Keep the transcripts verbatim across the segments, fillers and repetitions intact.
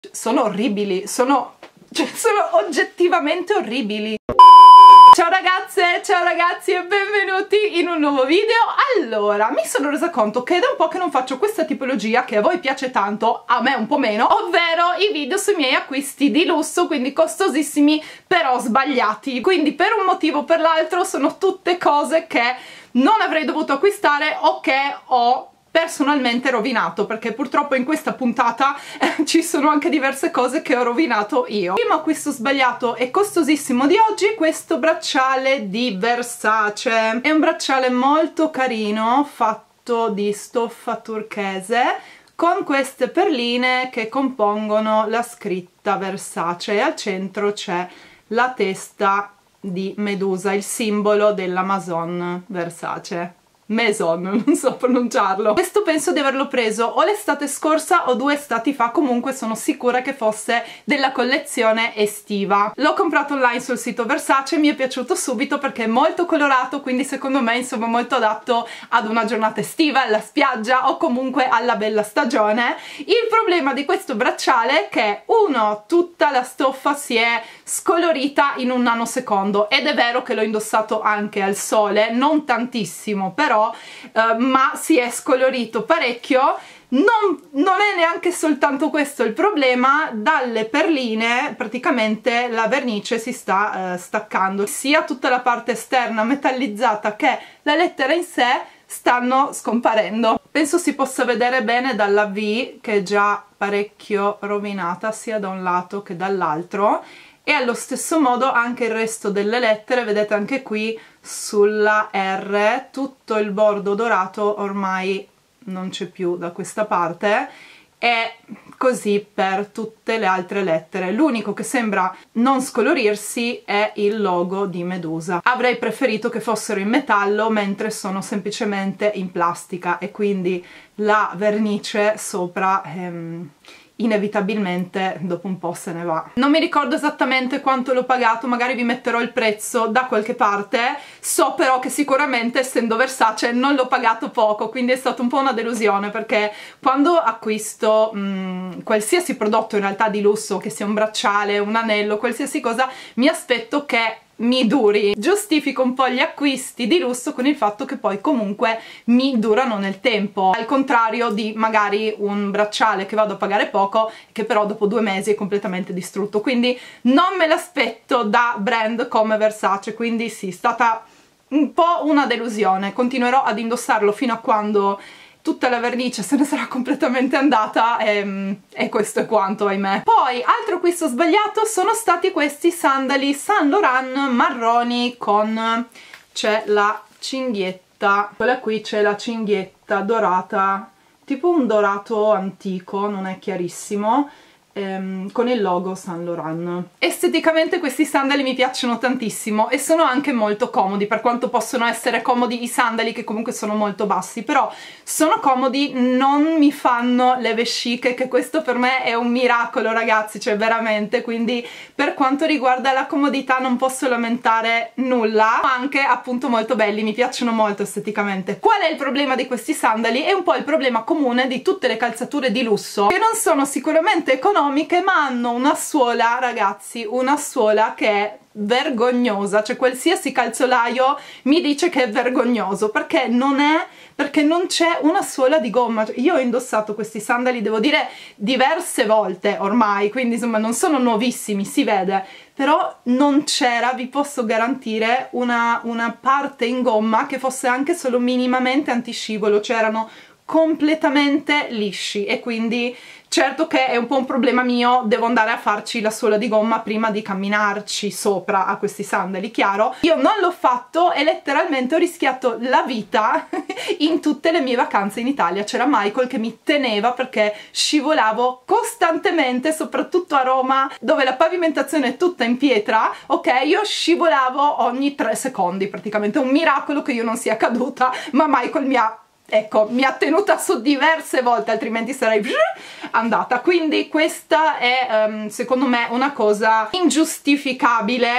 Sono orribili, sono, cioè, sono oggettivamente orribili. Ciao ragazze, ciao ragazzi e benvenuti in un nuovo video. Allora, mi sono resa conto che è da un po' che non faccio questa tipologia che a voi piace tanto, a me un po' meno, ovvero i video sui miei acquisti di lusso, quindi costosissimi però sbagliati. Quindi per un motivo o per l'altro sono tutte cose che non avrei dovuto acquistare o che ho personalmente rovinato, perché purtroppo in questa puntata eh, ci sono anche diverse cose che ho rovinato io. Il primo acquisto sbagliato e costosissimo di oggi è questo bracciale di Versace. È un bracciale molto carino, fatto di stoffa turchese, con queste perline che compongono la scritta Versace, e al centro c'è la testa di Medusa, il simbolo della Maison Versace. Maison, non so pronunciarlo. Questo penso di averlo preso o l'estate scorsa o due estati fa, comunque sono sicura che fosse della collezione estiva. L'ho comprato online sul sito Versace, mi è piaciuto subito perché è molto colorato, quindi secondo me insomma molto adatto ad una giornata estiva, alla spiaggia o comunque alla bella stagione. Il problema di questo bracciale è che, uno, tutta la stoffa si è scolorita in un nanosecondo, ed è vero che l'ho indossato anche al sole, non tantissimo però, Uh, ma si è scolorito parecchio. Non, non è neanche soltanto questo il problema, dalle perline praticamente la vernice si sta uh, staccando, sia tutta la parte esterna metallizzata che la lettera in sé stanno scomparendo. Penso si possa vedere bene dalla V, che è già parecchio rovinata sia da un lato che dall'altro, e allo stesso modo anche il resto delle lettere. Vedete anche qui sulla R tutto il bordo dorato ormai non c'è più da questa parte, e così per tutte le altre lettere. L'unico che sembra non scolorirsi è il logo di Medusa. Avrei preferito che fossero in metallo, mentre sono semplicemente in plastica, e quindi la vernice sopra ehm, inevitabilmente dopo un po' se ne va. Non mi ricordo esattamente quanto l'ho pagato, magari vi metterò il prezzo da qualche parte. So però che sicuramente, essendo Versace, non l'ho pagato poco, quindi è stata un po' una delusione, perché quando acquisto mh, qualsiasi prodotto in realtà di lusso, che sia un bracciale, un anello, qualsiasi cosa, mi aspetto che mi duri. Giustifico un po' gli acquisti di lusso con il fatto che poi comunque mi durano nel tempo, al contrario di magari un bracciale che vado a pagare poco, che però dopo due mesi è completamente distrutto. Quindi non me l'aspetto da brand come Versace, quindi sì, è stata un po' una delusione. Continuerò ad indossarlo fino a quando tutta la vernice se ne sarà completamente andata, e, e questo è quanto, ahimè. Poi, altro acquisto sbagliato sono stati questi sandali Saint Laurent marroni con, c'è la cinghietta, quella qui c'è la cinghietta dorata, tipo un dorato antico, non è chiarissimo, ehm, con il logo Saint Laurent. Esteticamente questi sandali mi piacciono tantissimo e sono anche molto comodi, per quanto possono essere comodi i sandali che comunque sono molto bassi, però sono comodi, non mi fanno le vesciche, che questo per me è un miracolo ragazzi, cioè veramente. Quindi per quanto riguarda la comodità non posso lamentare nulla, ma anche appunto molto belli, mi piacciono molto esteticamente. Qual è il problema di questi sandali? È un po' il problema comune di tutte le calzature di lusso, che non sono sicuramente economiche, ma hanno una suola, ragazzi, una suola che è vergognosa. Cioè qualsiasi calzolaio mi dice che è vergognoso, perché non è, perché non c'è una suola di gomma. Cioè, io ho indossato questi sandali, devo dire, diverse volte ormai, quindi insomma non sono nuovissimi, si vede, però non c'era, vi posso garantire, una, una parte in gomma che fosse anche solo minimamente antiscivolo, cioè erano completamente lisci, e quindi certo che è un po' un problema mio, devo andare a farci la suola di gomma prima di camminarci sopra a questi sandali, chiaro? Io non l'ho fatto e letteralmente ho rischiato la vita in tutte le mie vacanze in Italia. C'era Michael che mi teneva perché scivolavo costantemente, soprattutto a Roma dove la pavimentazione è tutta in pietra, ok? Io scivolavo ogni tre secondi praticamente, è un miracolo che io non sia caduta, ma Michael mi ha ecco, mi ha tenuta su diverse volte, altrimenti sarei andata. Quindi questa è um, secondo me una cosa ingiustificabile,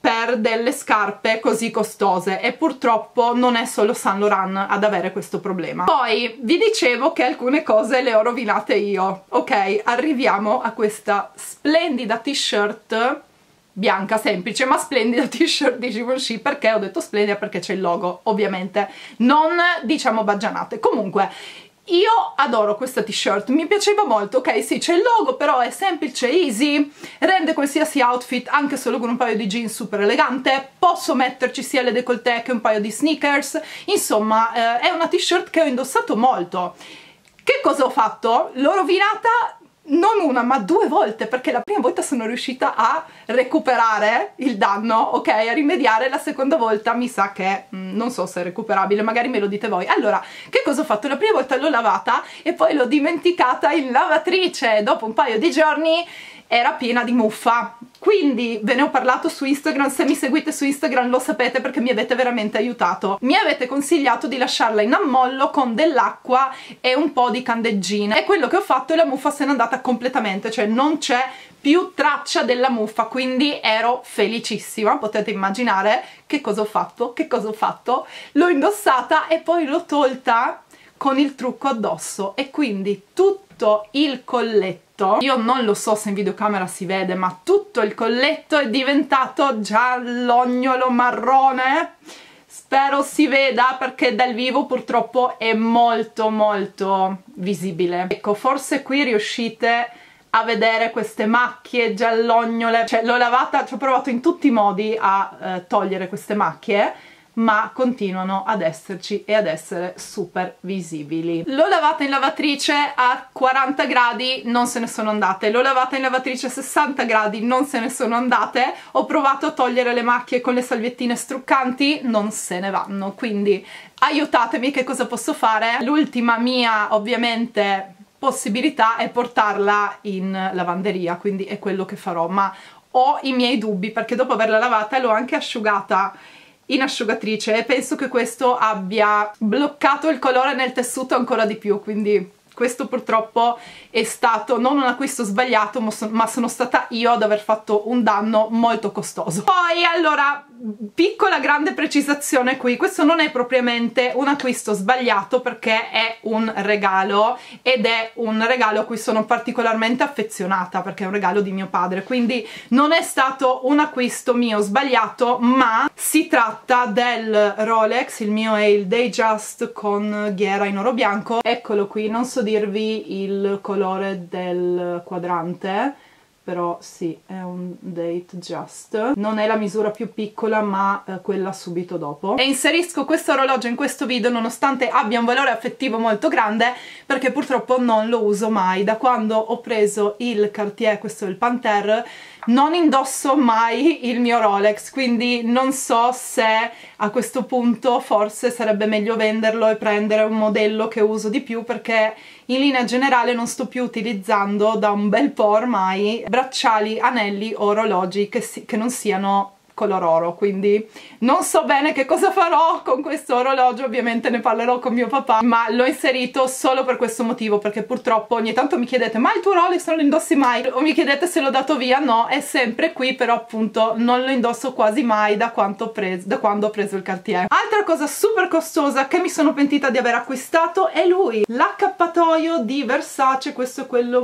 per delle scarpe così costose, e purtroppo non è solo Saint Laurent ad avere questo problema. Poi vi dicevo che alcune cose le ho rovinate io. Ok, arriviamo a questa splendida t-shirt bianca semplice ma splendida t-shirt di Givenchy. Perché ho detto splendida? Perché c'è il logo, ovviamente, non diciamo baggianate. Comunque io adoro questa t-shirt, mi piaceva molto. Ok, sì, c'è il logo, però è semplice, easy, rende qualsiasi outfit anche solo con un paio di jeans super elegante. Posso metterci sia le décolleté che un paio di sneakers. Insomma, eh, è una t-shirt che ho indossato molto. Che cosa ho fatto? L'ho rovinata non una ma due volte, perché la prima volta sono riuscita a recuperare il danno, ok, a rimediare. La seconda volta mi sa che mh, non so se è recuperabile, magari me lo dite voi. Allora, che cosa ho fatto? La prima volta l'ho lavata e poi l'ho dimenticata in lavatrice. Dopo un paio di giorni era piena di muffa, quindi ve ne ho parlato su Instagram. Se mi seguite su Instagram lo sapete, perché mi avete veramente aiutato. Mi avete consigliato di lasciarla in ammollo con dell'acqua e un po' di candeggine, e quello che ho fatto, e la muffa se n'è andata completamente, cioè non c'è più traccia della muffa, quindi ero felicissima. Potete immaginare che cosa ho fatto? Che cosa ho fatto? L'ho indossata e poi l'ho tolta con il trucco addosso, e quindi tutto il colletto, io non lo so se in videocamera si vede, ma tutto il colletto è diventato giallognolo marrone. Spero si veda, perché dal vivo purtroppo è molto molto visibile. Ecco, forse qui riuscite a vedere queste macchie giallognole. Cioè, l'ho lavata, ci ho provato in tutti i modi a eh, togliere queste macchie, ma continuano ad esserci e ad essere super visibili. L'ho lavata in lavatrice a quaranta gradi, non se ne sono andate. L'ho lavata in lavatrice a sessanta gradi, non se ne sono andate. Ho provato a togliere le macchie con le salviettine struccanti, non se ne vanno. Quindi aiutatemi, che cosa posso fare? L'ultima mia, ovviamente, possibilità è portarla in lavanderia, quindi è quello che farò, ma ho i miei dubbi, perché dopo averla lavata l'ho anche asciugata in asciugatrice e penso che questo abbia bloccato il colore nel tessuto ancora di più, quindi questo purtroppo è stato non un acquisto sbagliato, ma sono stata io ad aver fatto un danno molto costoso. Poi, allora, piccola grande precisazione qui: questo non è propriamente un acquisto sbagliato, perché è un regalo, ed è un regalo a cui sono particolarmente affezionata, perché è un regalo di mio padre, quindi non è stato un acquisto mio sbagliato, ma si tratta del Rolex. Il mio è il Datejust con ghiera in oro bianco. Eccolo qui, non so dirvi il colore del quadrante, però sì, è un Datejust. Non è la misura più piccola, ma eh, quella subito dopo. E inserisco questo orologio in questo video nonostante abbia un valore affettivo molto grande, perché purtroppo non lo uso mai. Da quando ho preso il Cartier, questo è il Panthère, non indosso mai il mio Rolex, quindi non so se a questo punto forse sarebbe meglio venderlo e prendere un modello che uso di più, perché in linea generale non sto più utilizzando da un bel po' ormai bracciali, anelli o orologi che, si, che non siano color oro, quindi non so bene che cosa farò con questo orologio. Ovviamente ne parlerò con mio papà, ma l'ho inserito solo per questo motivo, perché purtroppo ogni tanto mi chiedete: ma il tuo Rolex non lo indossi mai? O mi chiedete se l'ho dato via. No, è sempre qui, però appunto non lo indosso quasi mai da, quanto ho preso, da quando ho preso il Cartier. Altra cosa super costosa che mi sono pentita di aver acquistato è lui, l'accappatoio di Versace. Questo è quello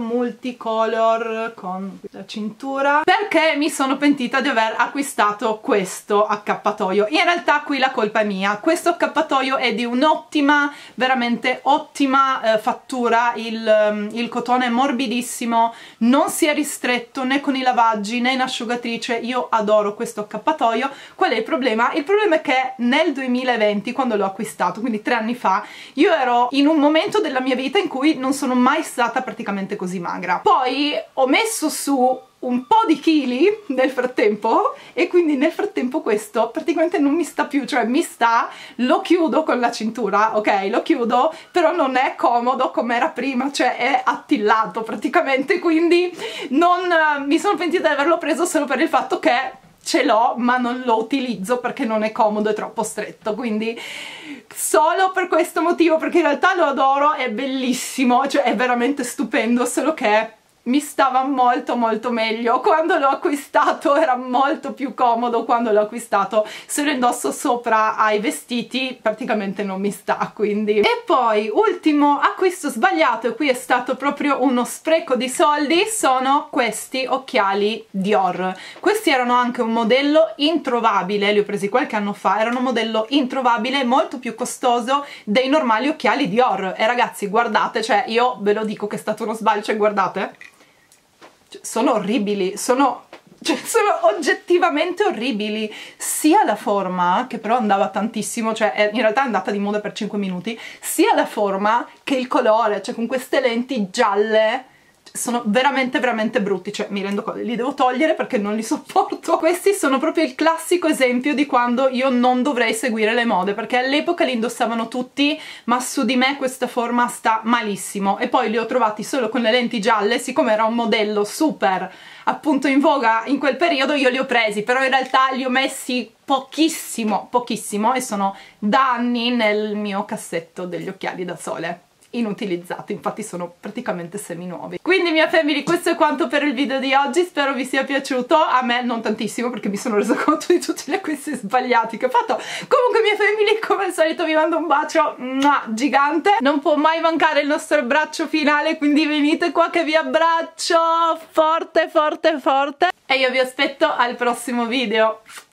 multicolor con la cintura, perché mi sono pentita di aver acquistato questo accappatoio. In realtà qui la colpa è mia. Questo accappatoio è di un'ottima, veramente ottima eh, fattura. Il, um, il cotone è morbidissimo, non si è ristretto né con i lavaggi né in asciugatrice. Io adoro questo accappatoio. Qual è il problema? Il problema è che nel duemilaventi, quando l'ho acquistato, quindi tre anni fa, io ero in un momento della mia vita in cui non sono mai stata praticamente così magra. Poi ho messo su un po' di chili nel frattempo, e quindi nel frattempo questo praticamente non mi sta più, cioè mi sta, lo chiudo con la cintura, ok, lo chiudo, però non è comodo come era prima, cioè è attillato praticamente, quindi non mi sono pentita di averlo preso solo per il fatto che ce l'ho, ma non lo utilizzo perché non è comodo, è troppo stretto. Quindi solo per questo motivo, perché in realtà lo adoro, è bellissimo, cioè è veramente stupendo, solo che mi stava molto molto meglio quando l'ho acquistato, era molto più comodo quando l'ho acquistato. Se lo indosso sopra ai vestiti praticamente non mi sta, quindi. E poi ultimo acquisto sbagliato, e qui è stato proprio uno spreco di soldi, sono questi occhiali Dior. Questi erano anche un modello introvabile, li ho presi qualche anno fa, erano un modello introvabile, molto più costoso dei normali occhiali Dior. E ragazzi, guardate, cioè io ve lo dico che è stato uno sbaglio, cioè guardate, sono orribili, sono, cioè, sono oggettivamente orribili, sia la forma, che però andava tantissimo, cioè in realtà è andata di moda per cinque minuti, sia la forma che il colore, cioè con queste lenti gialle sono veramente veramente brutti, cioè mi rendo conto, li devo togliere perché non li sopporto. Questi sono proprio il classico esempio di quando io non dovrei seguire le mode, perché all'epoca li indossavano tutti, ma su di me questa forma sta malissimo, e poi li ho trovati solo con le lenti gialle, siccome era un modello super appunto in voga in quel periodo io li ho presi, però in realtà li ho messi pochissimo, pochissimo, e sono da anni nel mio cassetto degli occhiali da sole, inutilizzati, infatti sono praticamente semi nuovi. Quindi mia family, questo è quanto per il video di oggi, spero vi sia piaciuto. A me non tantissimo, perché mi sono resa conto di tutti gli acquisti sbagliati che ho fatto. Comunque mia family, come al solito vi mando un bacio mua, gigante, non può mai mancare il nostro abbraccio finale, quindi venite qua che vi abbraccio forte forte forte, e io vi aspetto al prossimo video.